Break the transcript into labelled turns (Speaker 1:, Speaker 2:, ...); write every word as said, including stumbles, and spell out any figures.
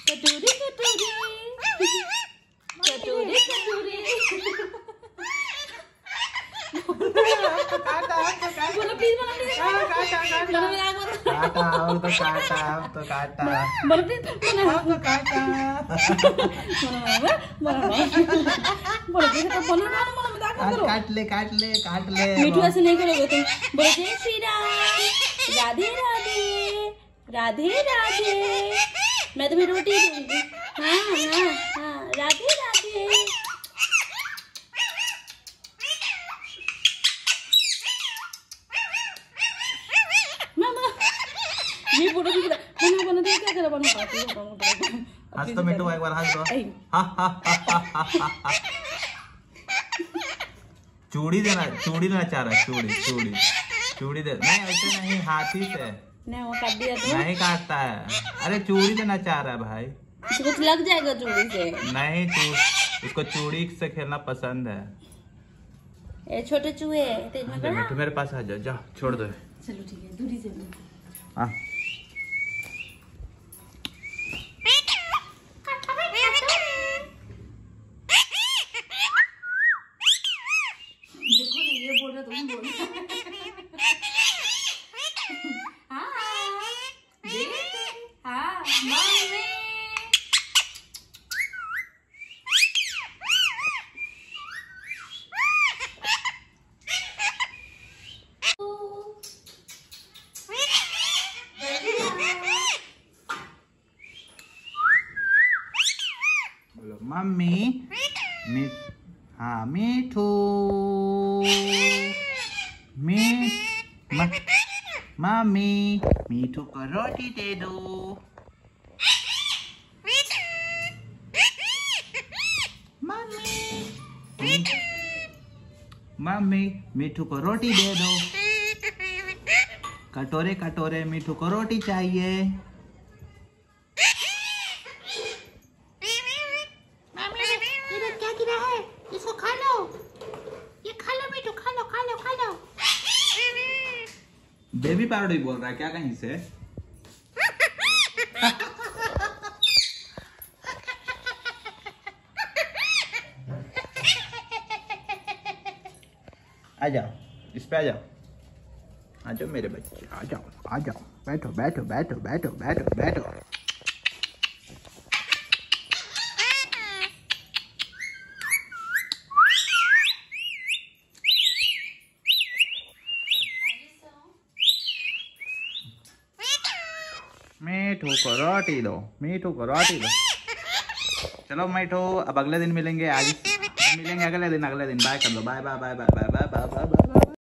Speaker 1: कटोरी कटोरी कटोरी कटोरी बोलो प्लीज बोलो प्लीज बोलो मेरा बोलो
Speaker 2: काटा और तो काटा अब तो काटा
Speaker 1: बोलो प्लीज बोलो
Speaker 2: तो काटा
Speaker 1: बोलो बोलो बोलो प्लीज तो बोलो ना बोलो मजाक मत करो
Speaker 2: काट ले काट ले काट ले
Speaker 1: मीठू ऐसे नहीं करोगे तुम बोलो जय श्री राम राधे राधे राधे राधे मैं तुम्हें रोटी दूंगी हाँ हाँ हाँ राधे राधे ये फोटो भी बना बना दे क्या करा बना पाती हूं
Speaker 2: हंस तो मिट्टू एक बार हंस दो चूड़ी देना चूड़ी देना चाह रहा है चूड़ी चूड़ी चूड़ी दे नहीं ऐसे नहीं हाथी से
Speaker 1: नहीं वो काट दिया तो
Speaker 2: नहीं काटता है अरे चूड़ी देना चाह रहा है भाई
Speaker 1: कुछ लग जाएगा चूड़ी से
Speaker 2: नहीं तू उसको चूड़ी से खेलना पसंद है
Speaker 1: ए छोटे चूहे तेज में करा
Speaker 2: मिट्टू मेरे पास आ जाओ जाओ छोड़ दो
Speaker 1: चलो ठीक है दूरी से
Speaker 2: हाँ
Speaker 1: देखो ना ये बोल रहा तुम बोल हाँ हाँ मम्मी
Speaker 2: बोलो मम्मी मी हाँ मीठू मी मम्मी मीठू को रोटी दे दो मम्मी मम्मी मीठू को रोटी दे दो कटोरे कटोरे मीठू को रोटी चाहिए
Speaker 1: इसको खा लो ये खा लो मीठू खा लो खा लो खा लो
Speaker 2: बेबी पैरोडी बोल रहा है क्या कहीं से आ जाओ इस पे आ जाओ आ जाओ मेरे बच्चे आ जाओ आ जाओ बैठो बैठो बैठो बैठो बैठो बैठो मीठू को रोटी दो मीठू को रोटी दो चलो मीठू अब अगले दिन मिलेंगे आज मिलेंगे अगले दिन अगले दिन बाय कर दो bye bye bye bye bye bye bye bye